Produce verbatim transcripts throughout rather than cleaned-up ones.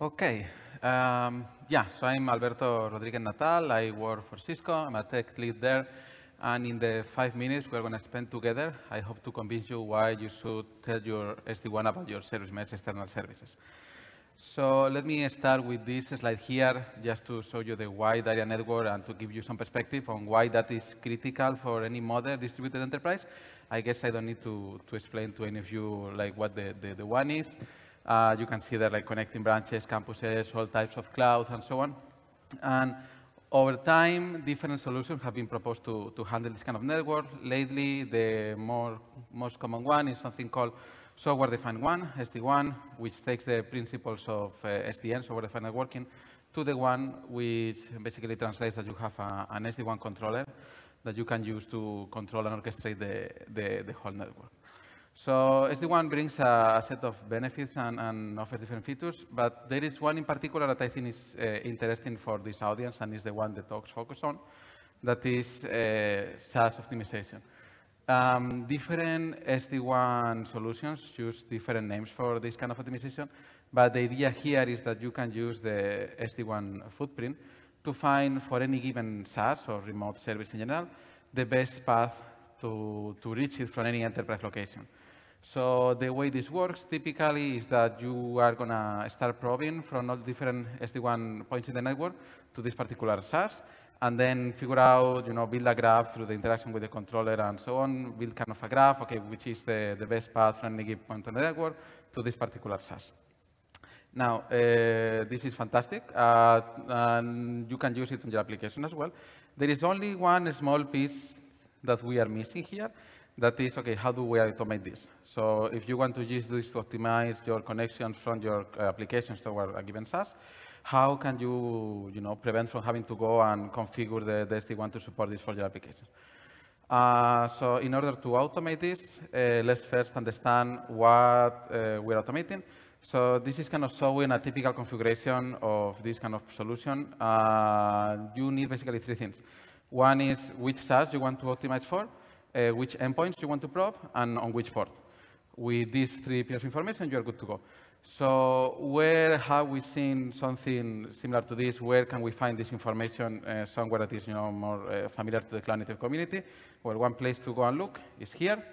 Okay. Um, yeah, so I'm Alberto Rodriguez Natal. I work for Cisco. I'm a tech lead there. And in the five minutes we're going to spend together, I hope to convince you why you should tell your S D WAN about your service mesh external services. So let me start with this slide here, just to show you the wide area network and to give you some perspective on why that is critical for any modern distributed enterprise. I guess I don't need to, to explain to any of you like what the, the, the WAN is. Uh, you can see there like connecting branches, campuses, all types of clouds, and so on. And over time, different solutions have been proposed to, to handle this kind of network. Lately, the more, most common one is something called software-defined WAN, S D WAN, which takes the principles of uh, S D N, software-defined networking, to the one which basically translates that you have a, an S D WAN controller that you can use to control and orchestrate the, the, the whole network. So S D WAN brings a, a set of benefits and, and offers different features, but there is one in particular that I think is uh, interesting for this audience and is the one the talks focus on, that is uh, SaaS optimization. Um, different S D WAN solutions use different names for this kind of optimization, but the idea here is that you can use the S D WAN footprint to find for any given SaaS or remote service in general, the best path to, to reach it from any enterprise location. So the way this works typically is that you are going to start probing from all different S D WAN points in the network to this particular SaaS, and then figure out, you know, build a graph through the interaction with the controller and so on, build kind of a graph, okay, which is the, the best path from any given point on the network to this particular SaaS. Now, uh, this is fantastic, uh, and you can use it on your application as well. There is only one small piece that we are missing here. That is, okay, how do we automate this? So if you want to use this to optimize your connections from your uh, applications toward a given SaaS, how can you, you know, prevent from having to go and configure the, the S D WAN to support this for your application? Uh, so in order to automate this, uh, let's first understand what uh, we're automating. So this is kind of showing a typical configuration of this kind of solution. Uh, you need basically three things. One is which SaaS you want to optimize for, uh, which endpoints you want to probe, and on which port. With these three pieces of information, you're good to go. So where have we seen something similar to this? Where can we find this information uh, somewhere that is, you know, more uh, familiar to the Cloud Native community? Well, one place to go and look is here.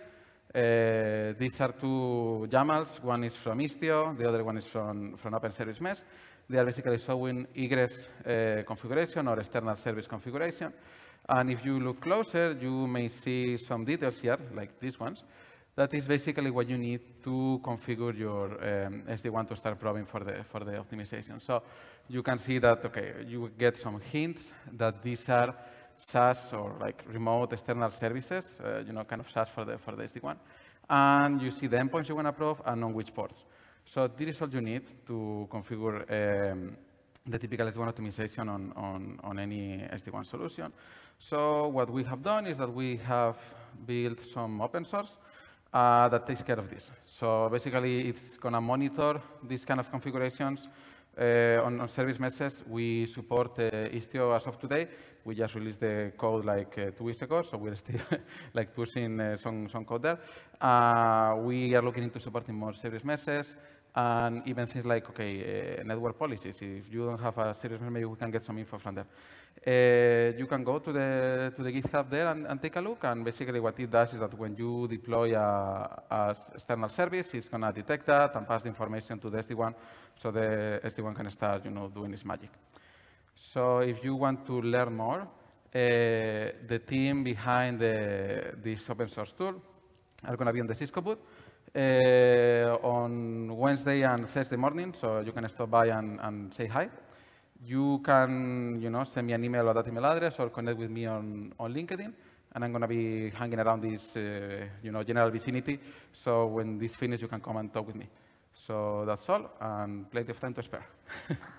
Uh, these are two YAMLs. One is from Istio. The other one is from, from Open Service Mesh. They are basically showing egress uh, configuration or external service configuration. And if you look closer, you may see some details here, like these ones. That is basically what you need to configure your um, S D WAN to start probing for the, for the optimization. So you can see that, okay, you get some hints that these are SaaS or like remote external services, uh, you know, kind of SaaS for the, for the S D WAN. And you see the endpoints you want to probe and on which ports. So this is all you need to configure um, the typical S D WAN optimization on, on, on any S D WAN solution. So what we have done is that we have built some open source uh, that takes care of this. So basically, it's going to monitor these kind of configurations uh, on, on service meshes. We support uh, Istio as of today. We just released the code like uh, two weeks ago, so we're still like pushing uh, some, some code there. Uh, we are looking into supporting more service meshes. And even things like, okay, uh, network policies. If you don't have a service mesh, maybe we can get some info from there. Uh, you can go to the, to the GitHub there and, and take a look. And basically what it does is that when you deploy a, a external service, it's going to detect that and pass the information to the S D WAN, so the S D WAN can start, you know, doing its magic. So if you want to learn more, uh, the team behind the, this open source tool are going to be on the Cisco booth. Uh, on Wednesday and Thursday morning, so you can stop by and, and say hi. You can, you know, send me an email or that email address or connect with me on, on LinkedIn, and I'm going to be hanging around this, uh, you know, general vicinity. So when this finishes, you can come and talk with me. So that's all, and plenty of time to spare.